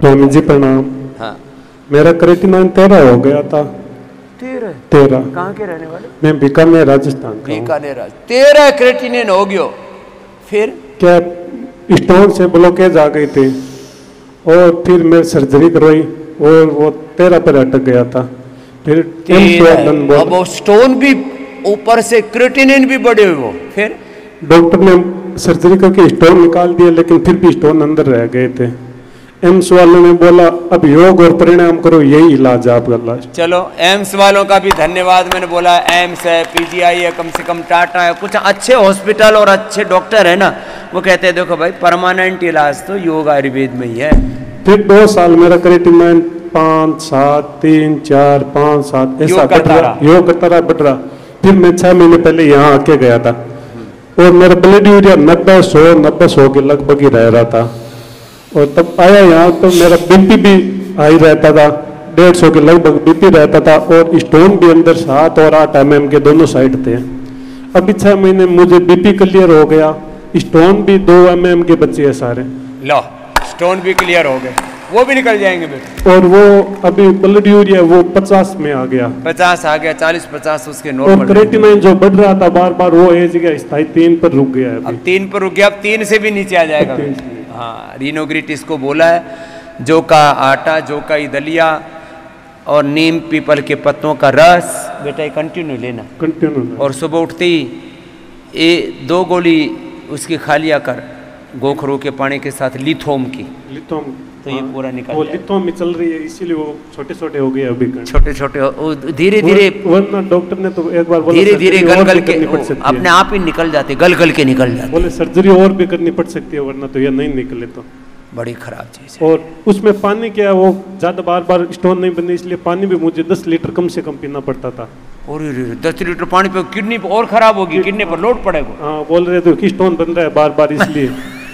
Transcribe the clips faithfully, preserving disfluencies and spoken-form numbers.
स्वामी जी प्रणाम। हाँ, मेरा क्रेटिनाइन तेरह हो गया था। तेरह तेरह। कहाँ के रहने वाले? मैं बीकानेर राजस्थान का हूँ। बीकानेर। तेरह क्रेटिनिन हो गयो, फिर क्या स्टोन से ब्लॉकेज आ गई थी और फिर मैं सर्जरी करवाई और वो तेरह पर अटक गया था। फिर अब वो स्टोन भी ऊपर से क्रेटिनिन भी बढ़े हुए हो, फिर डॉक्टर ने सर्जरी करके स्टोन निकाल दिया, लेकिन फिर भी स्टोन अंदर रह गए थे। एम्स वालों ने बोला अब योग और प्राणायाम करो, यही इलाज है आपका लास्ट। चलो एम्स वालों का भी धन्यवाद। मैंने बोला एम्स है, पीजीआई है, कम से कम टाटा है, कुछ अच्छे हॉस्पिटल और अच्छे डॉक्टर है ना, वो कहते हैं देखो भाई परमानेंट इलाज तो योग आयुर्वेद में ही है। फिर दो साल मेरा क्रेटिनाइन पाँच सात तीन चार पाँच सात ऐसा बढ़ रहा, योग करता रहा बढ़ रहा। फिर मैं छह महीने पहले यहाँ आके गया था और मेरा ब्लड यूरिया नब्बे सौ नब्बे सौ के लगभग ही रह रहा था। और तब आया यहाँ तो मेरा बीपी भी हाई रहता था, डेढ़ सौ के लगभग बीपी रहता था और स्टोन भी अंदर सात और आठ एम एम के दोनों साइड थे। अभी छह महीने मुझे बीपी क्लियर हो गया, स्टोन भी दो एम एम के बचे हैं सारे। लो स्टोन भी क्लियर हो गए, वो भी निकल जाएंगे बेटे। और वो अभी ब्लड यूरिया वो पचास में आ गया, पचास आ गया, चालीस पचास उसके नॉर्मल। और क्रेटिनाइन जो बढ़ रहा था बार बार वो एज गया स्थायी तीन पर रुक गया है। अब तीन पर रुक गया, अब तीन से भी नीचे आ जाएगा। हाँ, रिनोग्रिटिस को बोला है, जौ का आटा, जौ का दलिया और नीम पीपल के पत्तों का रस बेटा ये कंटिन्यू लेना, कंटिन्यू। और सुबह उठते ही ये दो गोली उसकी खा लिया कर, गोखरू के पानी के साथ लिथोम की। लिथोम तो ये पूरा निकल वो लिथोम में चल रही है, इसीलिए वो छोटे छोटे हो गए अभी। छोटे छोटे धीरे धीरे, वरना डॉक्टर ने तो एक बार बोला धीरे धीरे गल गल के अपने आप ही निकल जाते, गल गल के निकल जाते। बोले सर्जरी और भी करनी पड़ सकती है, वरना तो ये नहीं निकले तो बड़ी खराब चीज है। और उसमें पानी क्या है, वो ज्यादा बार बार स्टोन नहीं बने, इसलिए पानी भी मुझे दस लीटर कम से कम पीना पड़ता था। और दस लीटर पानी पे किडनी और खराब होगी, किडनी पर लोड पड़ेगा। हाँ, बोल रहे थे कि स्टोन बन रहा है बार बार, इसलिए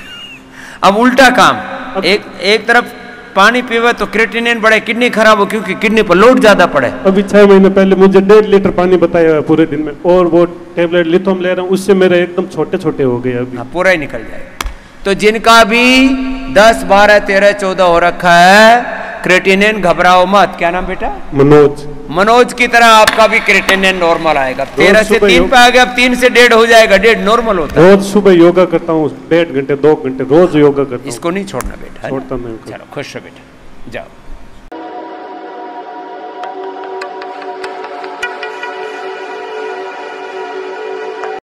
अब उल्टा काम, एक एक तरफ पानी पीवे तो क्रेटिनिन बढ़े, किडनी खराब हो क्योंकि किडनी पर लोड ज्यादा पड़े। अभी छह महीने पहले मुझे डेढ़ लीटर पानी बताया हुआ पूरे दिन में, और वो टेबलेट लिथोम ले रहा हूँ, उससे मेरे एकदम छोटे छोटे हो गए अभी। हाँ, पूरा ही निकल जाएगा। तो जिनका भी दस बारह तेरह चौदह हो रखा है क्रेटिनिन, घबराओ मत। क्या नाम बेटा? मनोज। मनोज की तरह आपका भी क्रेटिनिन नॉर्मल आएगा। तेरह से तीन पे आ गया, अब तीन से डेढ़ हो जाएगा, डेढ़ नॉर्मल होता है। रोज सुबह योगा करता हूँ, डेढ़ घंटे दो घंटे रोज योगा करता हूँ। इसको नहीं छोड़ना बेटा, छोड़ता नहीं। चलो खुश रहो बेटा, जाओ।